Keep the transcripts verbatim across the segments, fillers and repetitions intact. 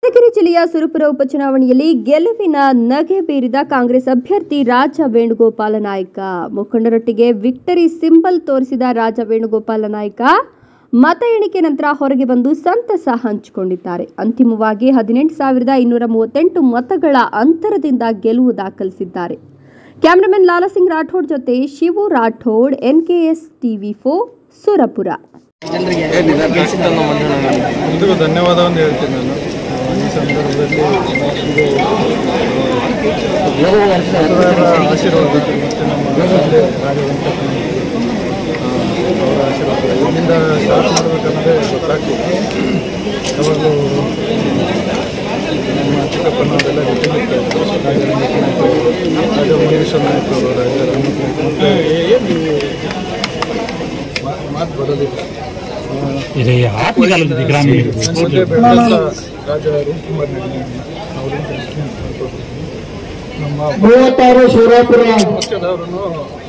ಯಾದಗಿರಿ ಜಿಲ್ಲೆಯ ಸುರಪುರ ಉಪಚುನಾವಣೆಯಲ್ಲಿ ಗೆಲುವಿನ ನಗೆ ಬೀರಿದ ಕಾಂಗ್ರೆಸ್ ಅಭ್ಯರ್ಥಿ ರಾಜ ವೇಣುಗೋಪಾಲ ನಾಯ್ಕ. ಮುಖಂಡರೊಟ್ಟಿಗೆ ವಿಕ್ಟರಿ ಸಿಂಬಲ್ ತೋರಿಸಿದ ರಾಜ ವೇಣುಗೋಪಾಲ ನಾಯ್ಕ ಮತ ಎಣಿಕೆ ನಂತರ ಹೊರಗೆ ಬಂದು ಸಂತಸ ಹಂಚಿಕೊಂಡಿದ್ದಾರೆ. ಅಂತಿಮವಾಗಿ ಹದಿನೆಂಟು ಸಾವಿರದ ಇನ್ನೂರ ಮೂವತ್ತೆಂಟು ಮತಗಳ ಅಂತರದಿಂದ ಗೆಲುವು ದಾಖಲಿಸಿದ್ದಾರೆ. ಕ್ಯಾಮರಾಮನ್ ಲಾಲಾಸಿಂಗ್ ರಾಠೋಡ್ ಜೊತೆ Shivu Rathod, N K S TV four, Surapura. ಧನ್ಯವಾದವನ್ನು ಹೇಳ್ತೀನಿ ನಾನು ಈ ಸಂದರ್ಭದಲ್ಲಿ. ಆಶೀರ್ವಾದ ಮತ್ತು ನಮ್ಮ ಅವರ ಆಶೀರ್ವಾದ ಇಲ್ಲಿಂದ ಸ್ಟಾರ್ಟ್ ಮಾಡಬೇಕನ್ನೋದೇ ಗೊತ್ತಾಗ್ತಿತ್ತು. ಯಾವಾಗಲೂ ನಮ್ಮ ಚಿಕ್ಕಪ್ಪನವರೆಲ್ಲ ಜೊತೆಗಿರ್ತಾರೆ. ರಾಜ ಮುನೀಶ್ವರ ನಾಯ್ಕ ಅವರು, ರಾಜ ಮತ್ತು ಮಾತು ಬರೋದಿಲ್ಲ. ರಾಜ ರೂಪಕುಮಾರ್ ಅವರು ನಮ್ಮ ಪಕ್ಷದವರನ್ನು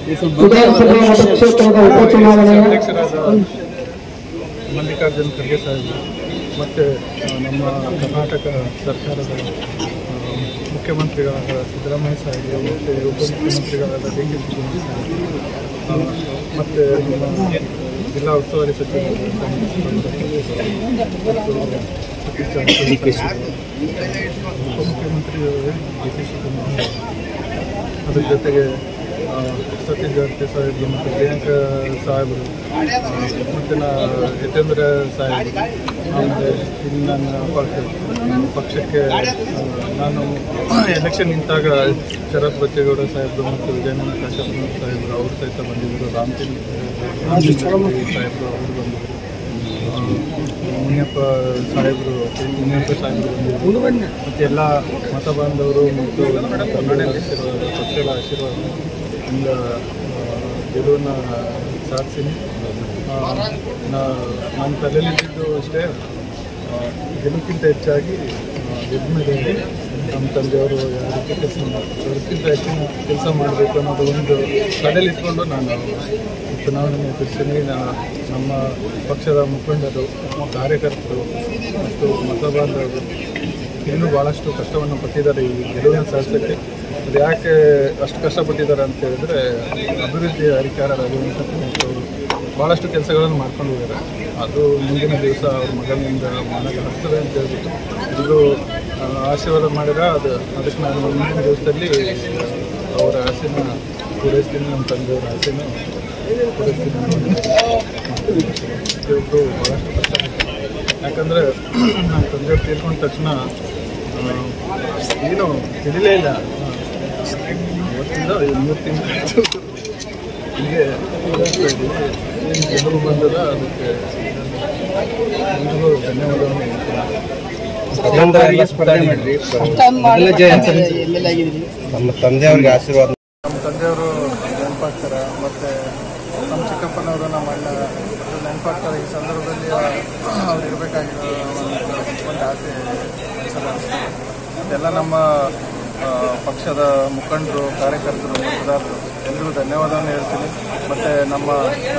ಅಧ್ಯಕ್ಷರಾದ ಮಲ್ಲಿಕಾರ್ಜುನ್ ಖರ್ಗೆ ಸಾಹೇಬರು ಮತ್ತು ನಮ್ಮ ಕರ್ನಾಟಕ ಸರ್ಕಾರದ ಮುಖ್ಯಮಂತ್ರಿಗಳಾದ ಸಿದ್ದರಾಮಯ್ಯ ಸಾಹೇಬರು ಮತ್ತು ಉಪಮುಖ್ಯಮಂತ್ರಿಗಳಾದ ಡಿ ಕೆ ಶಿವಕುಮಾರ್ ಸಾಹೇಬರು ಮತ್ತು ನಮ್ಮ ಜಿಲ್ಲಾ ಉಸ್ತುವಾರಿ ಸಚಿವರು ಸತೀಶ್ ಜಾರಕಿಹೊಳಿ, ಉಪಮುಖ್ಯಮಂತ್ರಿಗಳು ಡಿ ಕೆ ಶಿವಕುಮಾರ್, ಅದ್ರ ಜೊತೆಗೆ ಸತೀಶ್ ಜಾರಕಿಹೊಳಿ ಸಾಹೇಬರು ಮತ್ತು ಪ್ರಿಯಾಂಕಾ ಸಾಹೇಬರು ಮತ್ತು ನಾ ಯತೇಂದ್ರ ಸಾಹೇಬರು. ಆಮೇಲೆ ಇಲ್ಲಿ ನನ್ನ ಪಕ್ಷ ಪಕ್ಷಕ್ಕೆ ನಾನು ಎಲೆಕ್ಷನ್ ನಿಂತಾಗ ಶರತ್ ಬಚ್ಚೇಗೌಡ ಸಾಹೇಬರು ಮತ್ತು ವಿಜಯನಗರ ಕಾಶಪ್ಪನವ್ರ ಸಾಹೇಬರು ಅವರು ಸಹಿತ ಬಂದಿದ್ದರು. ರಾಮತಿನ್ ಸಾಹೇಬರು ಅವರು ಬಂದಿದ್ದರು. ಮುನಿಯಪ್ಪ ಸಾಹೇಬರು ಮುನಿಯಪ್ಪ ಸಾಹೇಬರು ಬಂದಿದ್ದರು. ಮತ್ತು ಎಲ್ಲ ಮತ ಬಾಂಧವರು ಮತ್ತು ಕನ್ನಡ ಆಶೀರ್ವಾದ, ಪಕ್ಷದ ಆಶೀರ್ವಾದ ಇಂದ ಗೆಲುವನ್ನು ಸಾಧಿಸಿನಿ. ನನ್ನ ತಲೆಯಲ್ಲಿದ್ದು ಅಷ್ಟೇ, ಗೆಲುವಿಗಿಂತ ಹೆಚ್ಚಾಗಿ ಗೆದ್ದ ಮೇಲೆ ನಮ್ಮ ತಂದೆಯವರು ಯಾವ ರೀತಿ ಕೆಲಸ ಮಾಡ್ತಾರೆ ಅದಕ್ಕಿಂತ ಹೆಚ್ಚಿನ ಕೆಲಸ ಮಾಡಬೇಕು ಅನ್ನೋದು ಒಂದು ತಲೆಯಲ್ಲಿ ಇಟ್ಕೊಂಡು ನಾನು ಚುನಾವಣೆ ಎದುರಿಸ್ತೀನಿ. ನಮ್ಮ ಪಕ್ಷದ ಮುಖಂಡರು, ಕಾರ್ಯಕರ್ತರು ಮತ್ತು ಮತ ಬಾಂಧವರು ಇನ್ನೂ ಭಾಳಷ್ಟು ಕಷ್ಟವನ್ನು ಪಟ್ಟಿದ್ದಾರೆ ಈ ಗೆಲುವನ್ನು ಸಾಧಿಸೋಕ್ಕೆ. ಅದು ಯಾಕೆ ಅಷ್ಟು ಕಷ್ಟಪಟ್ಟಿದ್ದಾರೆ ಅಂತ ಹೇಳಿದ್ರೆ, ಅಭಿವೃದ್ಧಿ ಅಧಿಕಾರ ರಘುವಂತವರು ಭಾಳಷ್ಟು ಕೆಲಸಗಳನ್ನು ಮಾಡ್ಕೊಂಡು ಹೋಗಿದ್ದಾರೆ. ಅದು ಮುಂದಿನ ದಿವಸ ಅವ್ರ ಮಗನಿಂದ ಮಾಡಕ್ಕೆ ಆಗ್ತದೆ ಅಂತ ಹೇಳ್ಬಿಟ್ಟು ಇದು ಆಶೀರ್ವಾದ ಮಾಡಿದ್ರೆ ಅದು ಅದಕ್ಕೆ ನಾನು ಮುಂದಿನ ದಿವಸದಲ್ಲಿ ಅವರ ಆಸೆನ ಪೂರೈಸ್ತೀನಿ. ನಮ್ಮ ತಂದೆಯವರ ಆಸೆನ ಪೂರೈಸ್ತೀನಿ. ಇವರು ಭಾಳಷ್ಟು ಕಷ್ಟಪಡ್ತಾರೆ. ಯಾಕಂದರೆ ನಮ್ಮ ತಂದೆಯವ್ರು ತೀರ್ಕೊಂಡ ತಕ್ಷಣ ಏನು ತಿಳಿಲೇ ಇಲ್ಲ. ಇವತ್ತಿಂದ ಮೂರು ತಿಂಗಳು ಹೀಗೆ ಓದಿಸ್ತಾ ಇದ್ದೀವಿ. ಏನು ಗೆಲುವು ಬಂದದ ಅದಕ್ಕೆ ಧನ್ಯವಾದವನ್ನು ಹೇಳ್ತೀನಿ. ನಮ್ಮ ತಂದೆಯವ್ರಿಗೆ ಆಶೀರ್ವಾದ. ನಮ್ಮ ತಂದೆಯವರು ನೆನಪಾಗ್ತಾರೆ, ಮತ್ತು ನಮ್ಮ ಚಿಕ್ಕಪ್ಪನವರು ನಮ್ಮ ಅಣ್ಣ ನೆನಪಾಗ್ತಾರೆ. ಈ ಸಂದರ್ಭದಲ್ಲಿ ಅವ್ರು ಇರಬೇಕಾಗಿರೋ ಒಂದು ಆಸೆ ಎಲ್ಲ ನಮ್ಮ ಪಕ್ಷದ ಮುಖಂಡರು, ಕಾರ್ಯಕರ್ತರು, ಮತದಾರರು ಎಲ್ಲರಿಗೂ ಧನ್ಯವಾದವನ್ನು ಹೇಳ್ತೀನಿ. ಮತ್ತು ನಮ್ಮ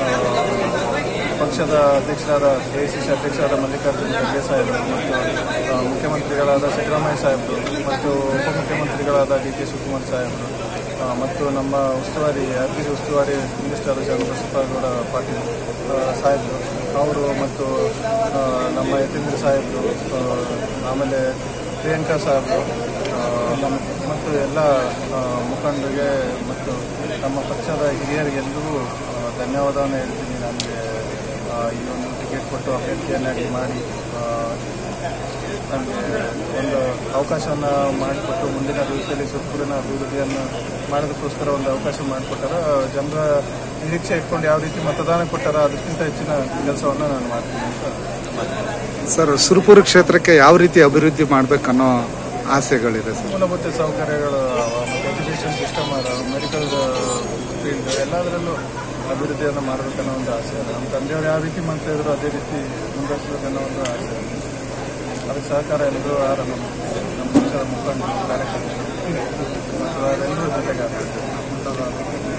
ಪಕ್ಷದ ಅಧ್ಯಕ್ಷರಾದ ಎ ಐ ಸಿ ಸಿ ಅಧ್ಯಕ್ಷರಾದ ಮಲ್ಲಿಕಾರ್ಜುನ್ ಖರ್ಗೆ ಸಾಹೇಬರು ಮತ್ತು ಮುಖ್ಯಮಂತ್ರಿಗಳಾದ ಸಿದ್ದರಾಮಯ್ಯ ಸಾಹೇಬರು ಮತ್ತು ಉಪಮುಖ್ಯಮಂತ್ರಿಗಳಾದ ಡಿ ಕೆ ಶಿವಕುಮಾರ್ ಸಾಹೇಬರು ಮತ್ತು ನಮ್ಮ ಉಸ್ತುವಾರಿ ಯಾದಗಿರಿ ಉಸ್ತುವಾರಿ ಮಿನಿಸ್ಟರ್ ಚಂದ್ರಶೇಖರ ಪಾಟೀಲ್ ಸಾಹೇಬರು ಅವರು ಮತ್ತು ನಮ್ಮ ಯತೇಂದ್ರ ಸಾಹೇಬರು, ಆಮೇಲೆ ಪ್ರಿಯಾಂಕಾ ಸಾಹೇಬರು ನಮ್ಮ ಮತ್ತು ಎಲ್ಲ ಮುಖಂಡರಿಗೆ ಮತ್ತು ನಮ್ಮ ಪಕ್ಷದ ಹಿರಿಯರಿಗೆಲ್ಲರಿಗೂ ಧನ್ಯವಾದವನ್ನು ಹೇಳ್ತೀನಿ. ನನಗೆ ಈ ಒಂದು ಟಿಕೆಟ್ ಕೊಟ್ಟು ಅಭ್ಯರ್ಥಿಯನ್ನಾಗಿ ಮಾಡಿ ನನಗೆ ಒಂದು ಅವಕಾಶವನ್ನು ಮಾಡಿಕೊಟ್ಟು ಮುಂದಿನ ದಿವಸದಲ್ಲಿ ಸುತ್ತೂರಿನ ಅಭಿವೃದ್ಧಿಯನ್ನು ಮಾಡೋದಕ್ಕೋಸ್ಕರ ಒಂದು ಅವಕಾಶ ಮಾಡಿಕೊಟ್ಟಾರ. ಜನರ ನಿರೀಕ್ಷೆ ಇಟ್ಕೊಂಡು ಯಾವ ರೀತಿ ಮತದಾನ ಕೊಟ್ಟಾರ ಅದಕ್ಕಿಂತ ಹೆಚ್ಚಿನ ಕೆಲಸವನ್ನು ನಾನು ಮಾಡ್ತೀನಿ ಅಂತ. ಸರ್, ಸುರಪುರ ಕ್ಷೇತ್ರಕ್ಕೆ ಯಾವ ರೀತಿ ಅಭಿವೃದ್ಧಿ ಮಾಡಬೇಕನ್ನೋ ಆಸೆಗಳಿದೆ ಸರ್? ಮೂಲಭೂತ ಸೌಕರ್ಯಗಳು, ಎಜುಕೇಷನ್ ಸಿಸ್ಟಮ್, ಮೆಡಿಕಲ್ ಫೀಲ್ಡ್ ಎಲ್ಲದರಲ್ಲೂ ಅಭಿವೃದ್ಧಿಯನ್ನು ಮಾಡಬೇಕನ್ನೋ ಒಂದು ಆಸೆ ಇದೆ. ನಮ್ಮ ತಂದೆಯವರು ಯಾವ ರೀತಿ ಮಾಡ್ತಾ ಇದ್ರು ಅದೇ ರೀತಿ ಮುಂದುವರಿಸಬೇಕನ್ನೋ ಒಂದು ಆಸೆ ಇದೆ. ಅದಕ್ಕೆ ಸಹಕಾರ ಎಲ್ಲರೂ ಯಾರು ನಮ್ಮ ನಮ್ಮ ಪಕ್ಷದ ಮುಖಂಡರು, ಕಾರ್ಯಕರ್ತರು ಮತ್ತು ಅವರೆಲ್ಲರೂ ಜೊತೆಗೆ ಆಗ್ತದೆ.